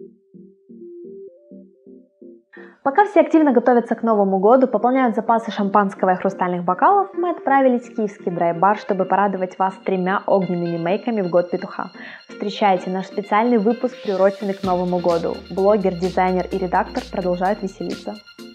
Пока все активно готовятся к Новому году, пополняют запасы шампанского и хрустальных бокалов, мы отправились в киевский драйв-бар, чтобы порадовать вас 3 огненными мейками в год петуха. Встречайте наш специальный выпуск, приуроченный к Новому году. Блогер, дизайнер и редактор продолжают веселиться.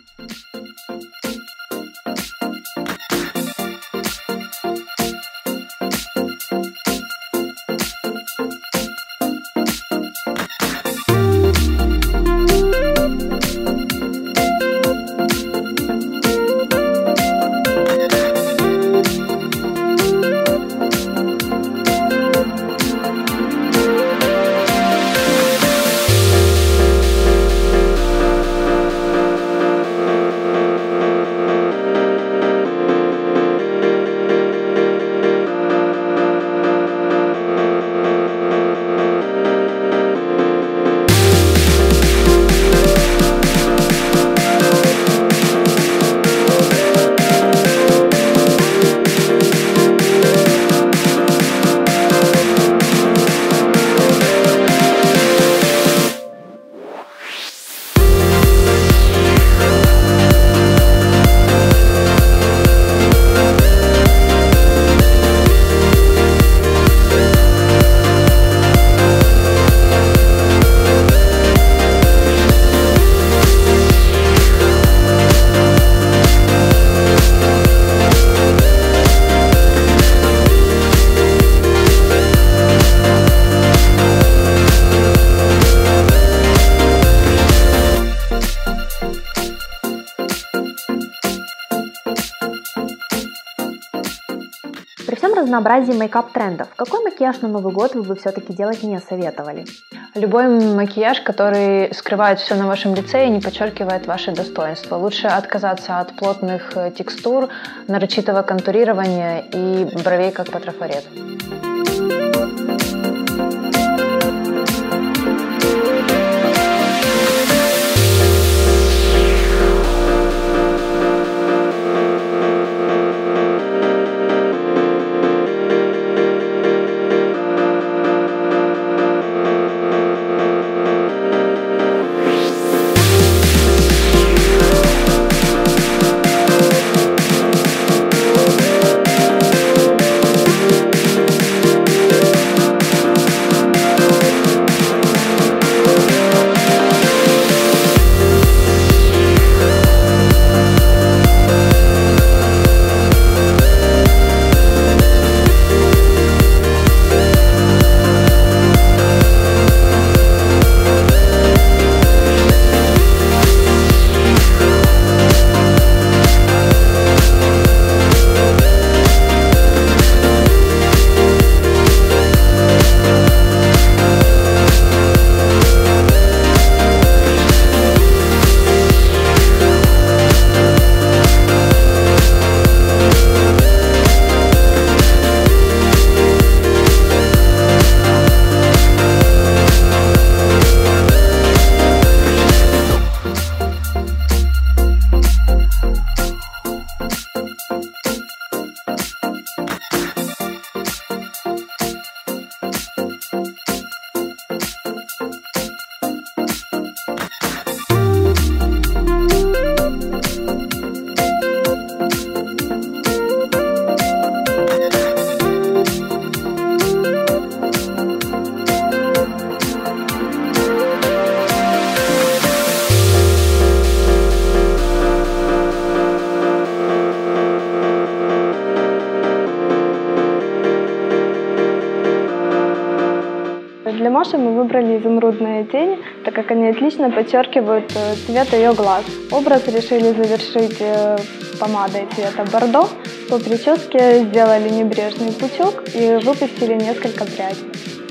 При всем разнообразии мейкап-трендов, какой макияж на Новый год вы бы все-таки делать не советовали? Любой макияж, который скрывает все на вашем лице и не подчеркивает ваши достоинства. Лучше отказаться от плотных текстур, нарочитого контурирования и бровей как по трафарету. Для Маши мы выбрали изумрудные тени, так как они отлично подчеркивают цвет ее глаз. Образ решили завершить помадой цвета бордо. По прическе сделали небрежный пучок и выпустили несколько прядей.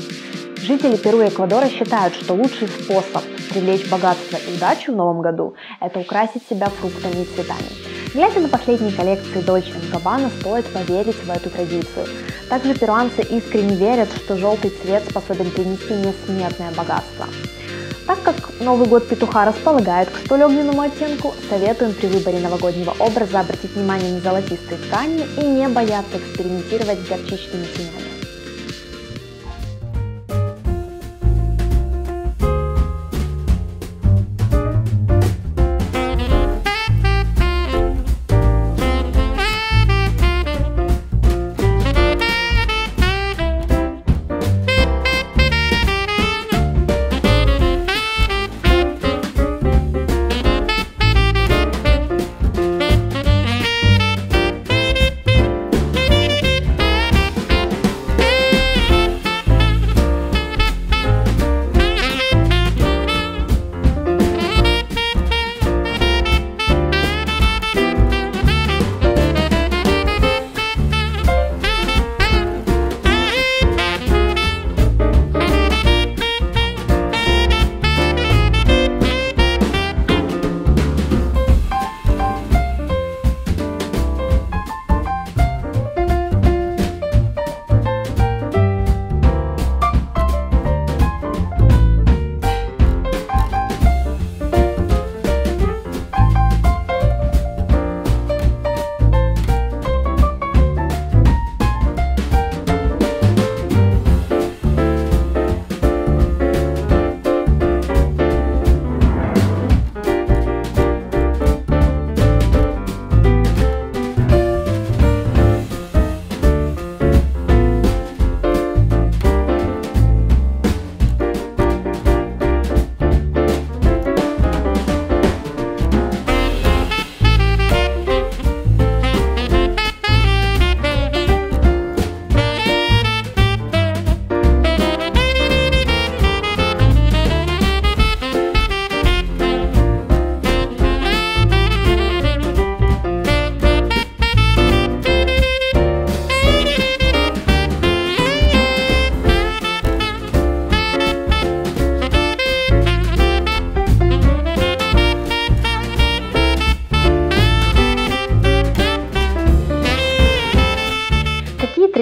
Жители Перу и Эквадора считают, что лучший способ привлечь богатство и удачу в новом году – это украсить себя фруктами и цветами. Глядя на последние коллекции Dolce & Gabbana, стоит поверить в эту традицию. Также перуанцы искренне верят, что желтый цвет способен принести несметное богатство. Так как Новый год петуха располагает к столь огненному оттенку, советуем при выборе новогоднего образа обратить внимание на золотистые ткани и не бояться экспериментировать с горчичными тенями.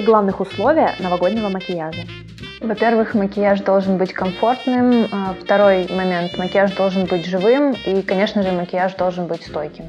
главных условия новогоднего макияжа? Во-первых, макияж должен быть комфортным. Второй момент, макияж должен быть живым. И, конечно же, макияж должен быть стойким.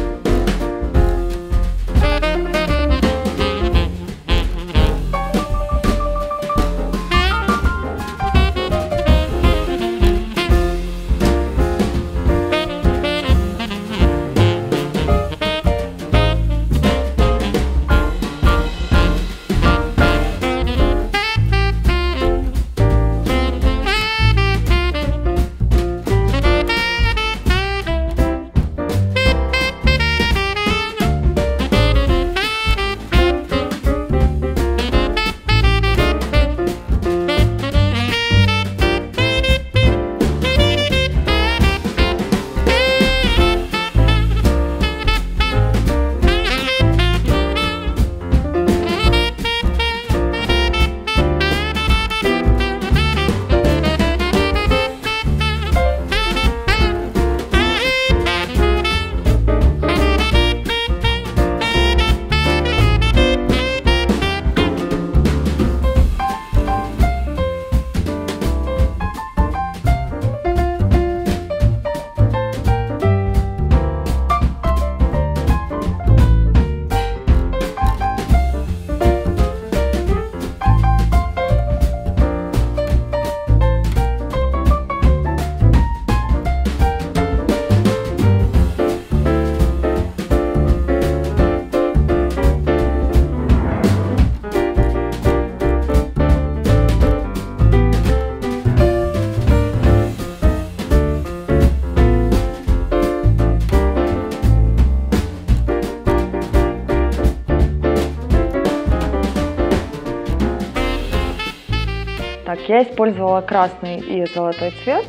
Так, я использовала красный и золотой цвет,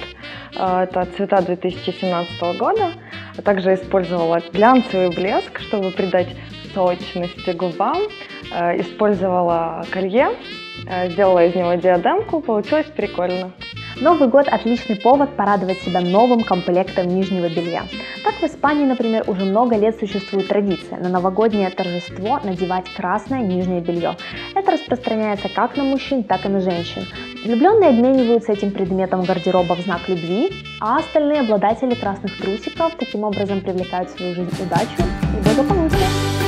это цвета 2017 года, а также использовала глянцевый блеск, чтобы придать сочности губам, использовала колье, сделала из него диадемку, получилось прикольно. Новый год – отличный повод порадовать себя новым комплектом нижнего белья. Так в Испании, например, уже много лет существует традиция на новогоднее торжество надевать красное нижнее белье. Это распространяется как на мужчин, так и на женщин. Влюбленные обмениваются этим предметом гардероба в знак любви, а остальные обладатели красных трусиков таким образом привлекают в свою жизнь удачу и благополучие.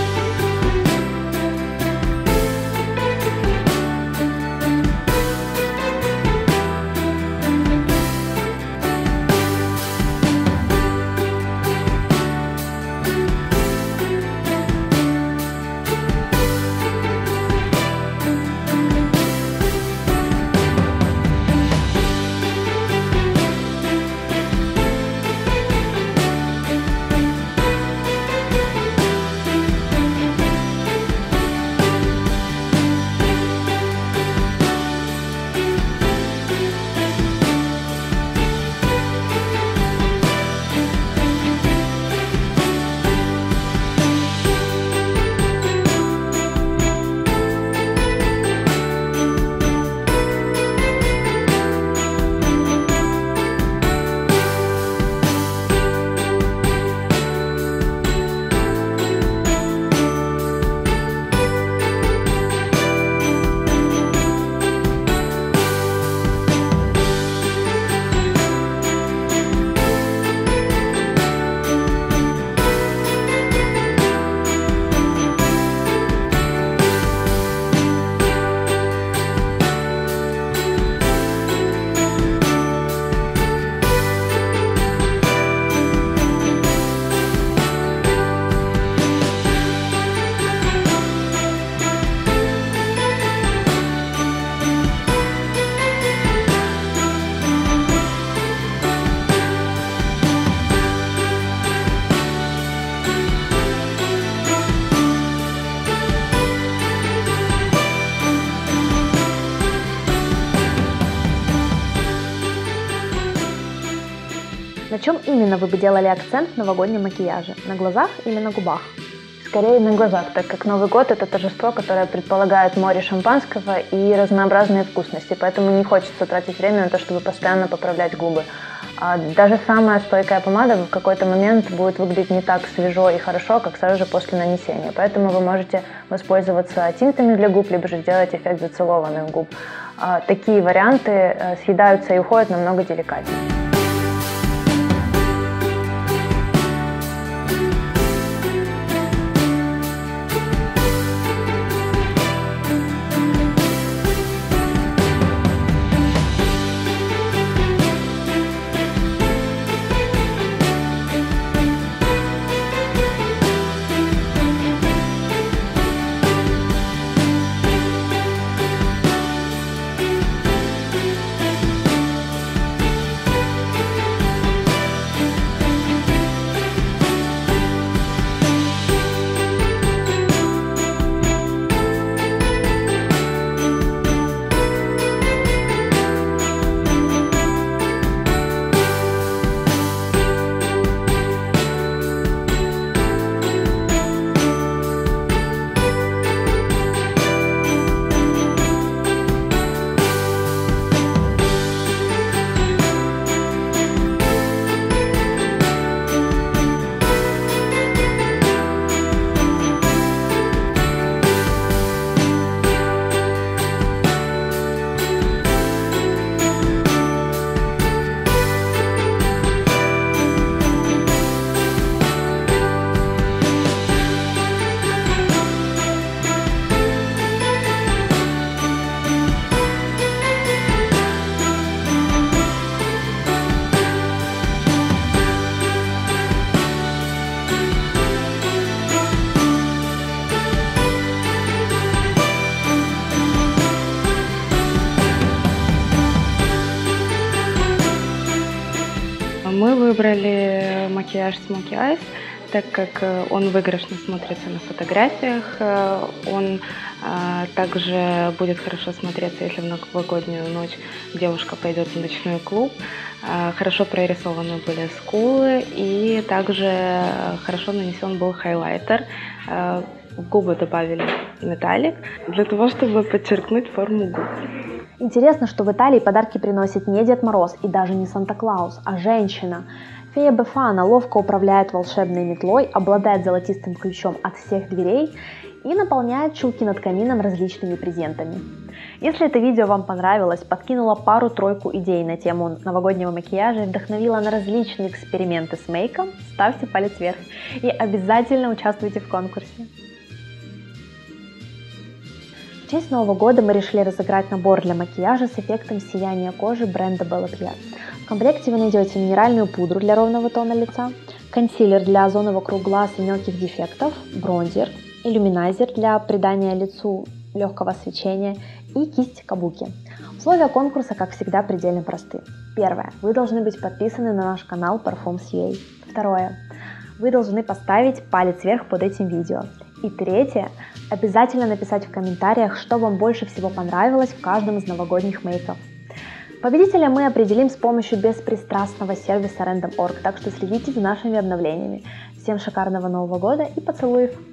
На чем именно вы бы делали акцент в новогоднем макияже? На глазах или на губах? Скорее на глазах, так как Новый год – это торжество, которое предполагает море шампанского и разнообразные вкусности, поэтому не хочется тратить время на то, чтобы постоянно поправлять губы. Даже самая стойкая помада в какой-то момент будет выглядеть не так свежо и хорошо, как сразу же после нанесения. Поэтому вы можете воспользоваться тинтами для губ, либо же сделать эффект зацелованных губ. Такие варианты съедаются и уходят намного деликатнее. Мы выбрали макияж Smoky Eyes, так как он выигрышно смотрится на фотографиях, он также будет хорошо смотреться, если в новогоднюю ночь девушка пойдет в ночной клуб. Хорошо прорисованы были скулы и также хорошо нанесен был хайлайтер. В губы добавили металлик для того, чтобы подчеркнуть форму губ. Интересно, что в Италии подарки приносит не Дед Мороз и даже не Санта-Клаус, а женщина. Фея Бефана ловко управляет волшебной метлой, обладает золотистым ключом от всех дверей и наполняет чулки над камином различными презентами. Если это видео вам понравилось, подкинуло пару-тройку идей на тему новогоднего макияжа и вдохновило на различные эксперименты с мейком, ставьте палец вверх и обязательно участвуйте в конкурсе. В честь Нового года мы решили разыграть набор для макияжа с эффектом сияния кожи бренда Bella Pierre. В комплекте вы найдете минеральную пудру для ровного тона лица, консилер для зоны вокруг глаз и мелких дефектов, бронзер, иллюминайзер для придания лицу легкого свечения и кисть кабуки. Условия конкурса, как всегда, предельно просты. Первое. Вы должны быть подписаны на наш канал Parfums.ua. Второе. Вы должны поставить палец вверх под этим видео. И третье. Обязательно написать в комментариях, что вам больше всего понравилось в каждом из новогодних мейков. Победителя мы определим с помощью беспристрастного сервиса Random.org, так что следите за нашими обновлениями. Всем шикарного Нового года и поцелуев!